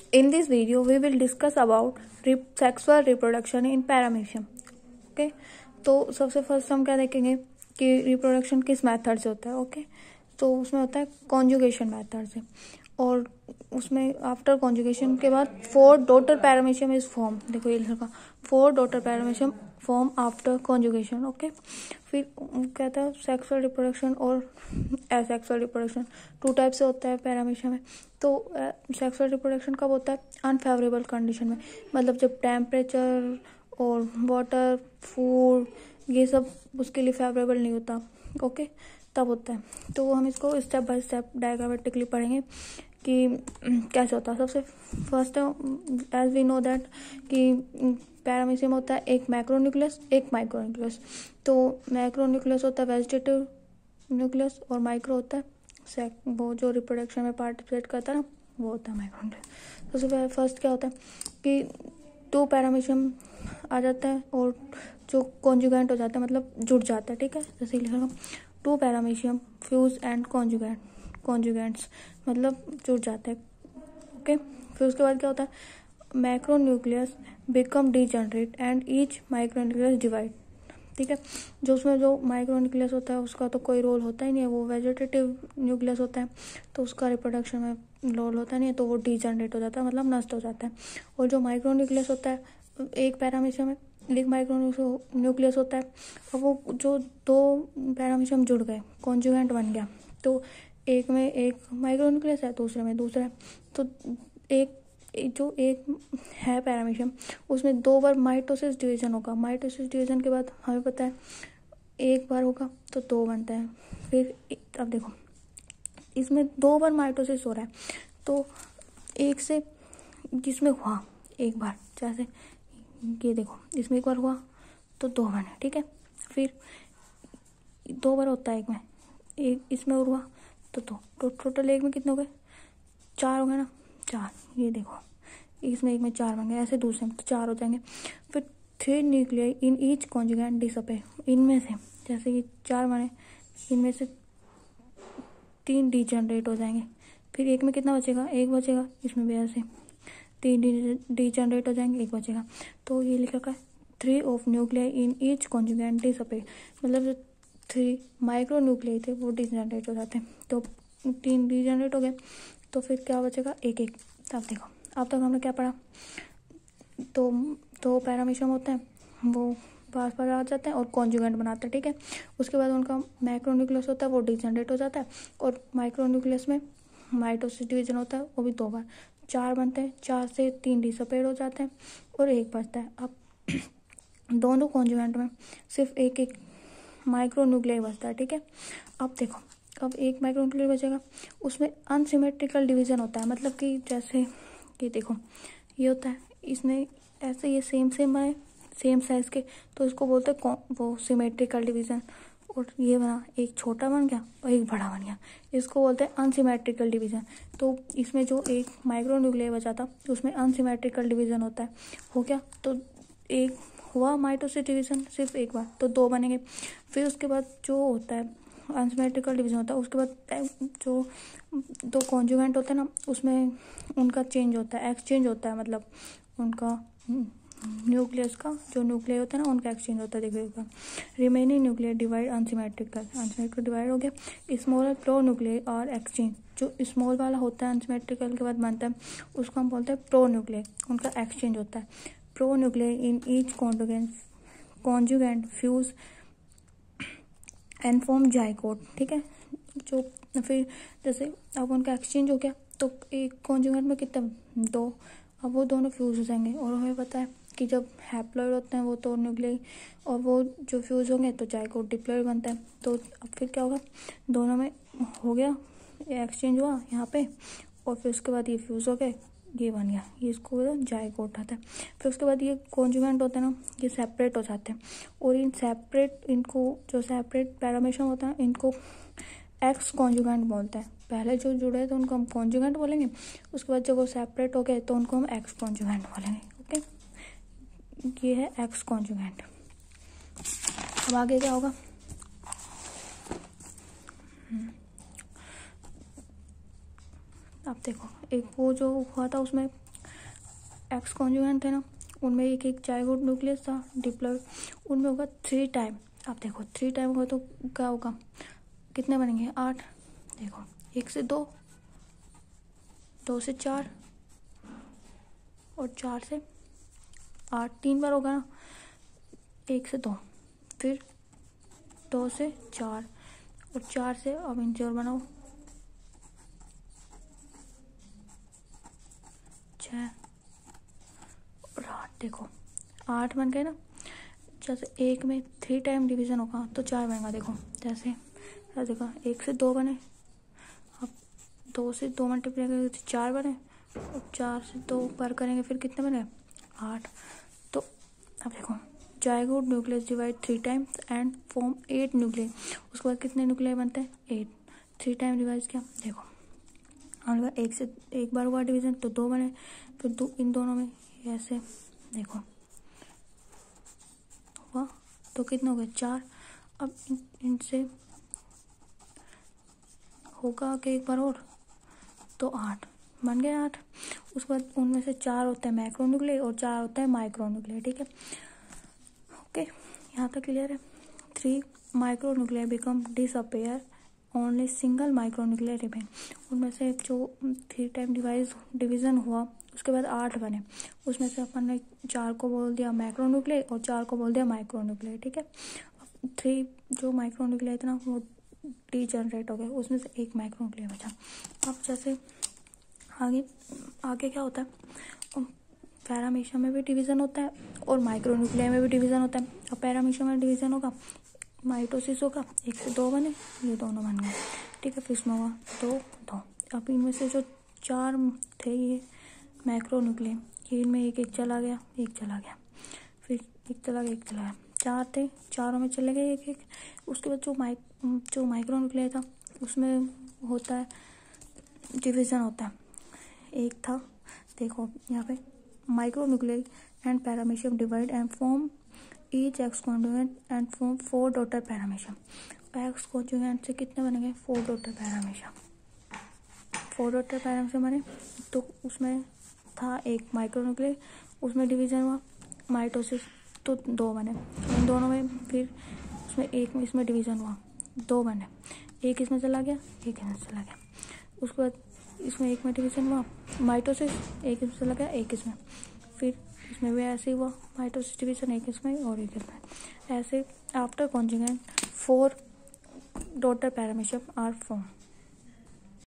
In this video, we will discuss about sexual reproduction in paramecium. Okay तो सबसे first हम क्या देखेंगे कि रिप्रोडक्शन किस मेथड से होता है. ओके तो उसमें होता है कॉन्जुगेशन मेथड से, और उसमें आफ्टर कॉन्जुगेशन के बाद 4 डॉटर पैरामीशियम इज फॉर्म. देखो ये लिखा 4 daughter paramecium form after conjugation. Okay फिर कहता है सेक्सुअल रिप्रोडक्शन और एसेक्सुअल रिप्रोडक्शन 2 टाइप से होता है पैरामीशियम में. तो सेक्सुअल रिप्रोडक्शन कब होता है? अनफेवरेबल कंडीशन में, मतलब जब टेम्परेचर और वाटर फूड ये सब उसके लिए फेवरेबल नहीं होता. ओके तब होता है. तो हम इसको स्टेप बाय स्टेप डायग्रामेटिकली पढ़ेंगे कि कैसे होता है. सबसे first as we know that कि पैरामीशियम होता है एक मैक्रोन्यूक्लियस एक माइक्रोन्यूक्लियस. तो मैक्रोन्यूक्लियस होता है वेजिटेटिव न्यूक्लियस और माइक्रो होता है वो जो रिप्रोडक्शन में पार्टिसिपेट करता है ना, वो होता है माइक्रोन्यूक्लियस. तो सबसे फर्स्ट क्या होता है कि 2 पैरामीशियम आ जाता है और जो कॉन्जुगेंट हो जाता है, मतलब जुड़ जाता है. ठीक है, जैसे लिखा 2 पैरामीशियम फ्यूज एंड कॉन्जुगेंट्स मतलब जुड़ जाते हैं. ओके फिर उसके बाद क्या होता है, macronucleus become degenerate and each micronucleus divide. ठीक है, जो उसमें जो माइक्रोन्यूक्लियस होता है उसका तो कोई रोल होता ही नहीं है, वो वेजिटेटिव न्यूक्लियस होता है तो उसका रिप्रोडक्शन में रोल होता नहीं है, तो वो डीजनरेट हो जाता है, मतलब नष्ट हो जाता है. और जो माइक्रोन्यूक्लियस होता है एक पैरामीशियम में एक माइक्रोन्यूक्लियस होता है, और वो जो 2 पैरामीशियम जुड़ गए कॉन्जुगेंट बन गया, तो एक में एक माइक्रोन्यूक्लियस है दूसरे में दूसरा है. तो एक है पैरामीशियम उसमें 2 बार माइटोसिस डिवीजन होगा. माइटोसिस डिवीजन के बाद हमें पता है एक बार होगा तो 2 बनता है. फिर अब देखो इसमें 2 बार माइटोसिस हो रहा है, तो एक से जिसमें हुआ एक बार, जैसे ये देखो इसमें एक बार हुआ तो 2 बने. ठीक है, फिर 2 बार होता है एक में, एक इसमें और हुआ तो 2, तो टोटल एक में कितने हो गए? 4 हो गए ना, 4. ये देखो इसमें एक में 4 बन गए, ऐसे दूसरे में तो 4 हो जाएंगे. फिर 3 nuclei in each conjugant disappear. इनमें से जैसे कि 4 बने, इनमें से 3 डीजनरेट हो जाएंगे. फिर एक में कितना बचेगा? एक बचेगा. इसमें भी ऐसे 3 डीजनरेट हो जाएंगे, एक बचेगा. तो ये लिखा है 3 of nuclei in each conjugant disappear, मतलब जो 3 माइक्रो न्यूक्लियाई थे वो डीजनरेट हो जाते हैं. तो 3 डीजनरेट हो गए, तो फिर क्या बचेगा? एक. अब देखो अब तक हमने क्या पढ़ा, तो पैरामीशियम होते हैं वो पास पास आ जाते हैं और कॉन्जुगेंट बनाते हैं. ठीक है, उसके बाद उनका मैक्रोन्यूक्लियस होता है वो डीजनरेट हो जाता है, और माइक्रोन्यूक्लियस में माइटोसिस डिवीजन होता है वो भी 2 बार. 4 बनते हैं, 4 से 3 डिसअपेयर हो जाते हैं और एक बचता है. अब दोनों कॉन्जुगेंट में सिर्फ एक माइक्रोन्यूक्लियाई बचता है. ठीक है, अब देखो अब एक माइक्रोन्यूक्लियाई बचेगा, उसमें अनसिमेट्रिकल डिवीजन होता है, मतलब कि जैसे कि देखो ये होता है, इसमें ऐसे ये सेम है सेम साइज के, तो इसको बोलते हैं वो सिमेट्रिकल डिवीजन. और ये बना एक छोटा बन गया और एक बड़ा बन गया, इसको बोलते हैं अनसिमेट्रिकल डिवीजन. तो इसमें जो एक माइक्रोन्यूक्लियाई बचा था उसमें अनसिमेट्रिकल डिवीजन होता है, हो गया. तो एक हुआ माइटोसिस डिवीजन सिर्फ एक बार, तो 2 बनेंगे. फिर उसके बाद जो होता है अनसिमेट्रिकल डिवीजन होता है, उसके बाद जो 2 कॉन्जुगेंट होते हैं ना उसमें उनका चेंज होता है, एक्सचेंज होता है, मतलब उनका न्यूक्लियस का जो न्यूक्लियर होता है ना उनका एक्सचेंज होता है. देखिएगा remaining nuclear divide unsymmetrical divide हो गया. स्मॉल प्रो न्यूक्लियर और एक्सचेंज, जो स्मॉल वाला होता है अनसिमेट्रिकल के बाद बनता है उसको हम बोलते हैं प्रो न्यूक्लियर, उनका एक्सचेंज होता है. Pronuclear in each conjugant fuse and form zygote. ठीक है, जो फिर जैसे अब उनका एक्सचेंज हो गया तो एक कॉन्जुगेंट में कितने 2, अब वो दोनों फ्यूज हो जाएंगे. और हमें पता है कि जब हैप्लॉइड होते हैं वो तो न्यूक्लियाई, और वो जो फ्यूज होंगे तो जाइगोट डिप्लॉइड बनता है. तो अब फिर क्या होगा, दोनों में हो गया एक्सचेंज हुआ यहाँ पे, और फिर उसके बाद ये फ्यूज हो गए, ये बन गया, ये इसको जाइगोट आता है. फिर उसके बाद ये कॉन्जुगेंट होते हैं ना ये सेपरेट हो जाते हैं, और इनको जो सेपरेट पैरामीशियम होता है इनको एक्स कॉन्जुगेंट बोलते हैं. पहले जो जुड़े तो उनको हम कॉन्जुगेंट बोलेंगे, उसके बाद जब वो सेपरेट हो गए तो उनको हम एक्स कॉन्जुगेंट बोलेंगे. ओके, ये है एक्स कॉन्जुगेंट. अब आगे क्या होगा, अब देखो एक वो जो हुआ था उसमें एक्स कॉन्जुगेंट थे ना, उनमें एक एक जाइगोट न्यूक्लियस था डिप्लॉयड, उनमें होगा 3 टाइम। अब देखो 3 टाइम होगा तो क्या होगा, कितने बनेंगे 8। देखो 1 से 2, 2 से 4 और 4 से 8, 3 बार होगा ना। 1 से 2, फिर 2 से 4 और 4 से, अब इंचर बनाओ 6 और 8। देखो 8 बन गए ना। जैसे 1 में 3 टाइम डिवीजन होगा तो 4 बनेगा। देखो जैसे देखो 1 से 2 बने, अब 2 से 2 मल्टीप्लाई करेंगे तो 4 बने, और 4 से 2 बार करेंगे फिर कितने बने 8। तो अब देखो zygote nucleus divide 3 times and form 8 nucleus. उसके बाद कितने न्यूक्लियस बनते हैं 8। 3 टाइम डिवाइड क्या, देखो हमने 1 से 1 बार हुआ डिवीजन तो 2 बने, फिर इन दोनों में ऐसे देखो हुआ तो कितने हो गए 4। अब इनसे होगा कि 1 बार और तो 8 बन गए 8। उसके बाद उनमें से 4 होते हैं मैक्रोन्यूक्लियर और 4 होते हैं माइक्रोन्यूक्लियर। ठीक है, ओके, यहाँ तक क्लियर है। 3 micronuclear become disappear, only single micronuclear remain. उनमें से जो 3 टाइम डिवीजन हुआ उसके बाद 8 बने, उसमें से अपन ने 4 को बोल दिया मैक्रोन्यूक्लियर और 4 को बोल दिया माइक्रोन्यूक्लियर। ठीक है, 3 जो माइक्रोन्यूक्लियर था ना वो डीजनरेट हो गए, उसमें से 1 माइक्रोन्यूक्लियर बचा। अब जैसे आगे क्या होता है, पैरामीशियम में भी डिवीजन होता है और माइक्रोन्यूक्लियर में भी डिवीजन होता है। अब पैरामीशियम में डिवीजन होगा, माइटोसिस होगा, 1 से 2 बने, ये दोनों बन गए। ठीक है, फिर इसमें होगा 2। अब इनमें से जो 4 थे ये मैक्रोन्यूक्लियर, ये इनमें एक एक चला गया, एक चला गया, फिर एक चला गया, एक चला गया। 4 थे, चारों में चले गए एक एक। उसके बाद जो माइक्रोन्यूक्लियर था उसमें होता है डिवीजन होता है, एक था देखो यहाँ पे micronuclear and paramecium divide and form each ex conjugant and form 4 daughter paramecium. Ex conjugant से कितने बनेंगे 4 डॉटर पैरामीशियम। 4 डॉटर पैरामीशियम बने तो उसमें था एक माइक्रोन्यूक्लियर, उसमें डिवीजन हुआ माइटोसिस तो 2 बने। इन दोनों में फिर उसमें एक में इसमें डिवीजन हुआ 2 बने, एक इसमें चला गया, एक इसमें चला गया। उसके बाद इसमें एक में डिवीजन हुआ माइटोसिस, एक इसमें चला गया, एक इसमें, फिर इसमें भी ऐसे ही हुआ माइटोसिस डिवीजन, एक इसमें और एक इसमें। ऐसे after conjugant 4 daughter paramecium are form.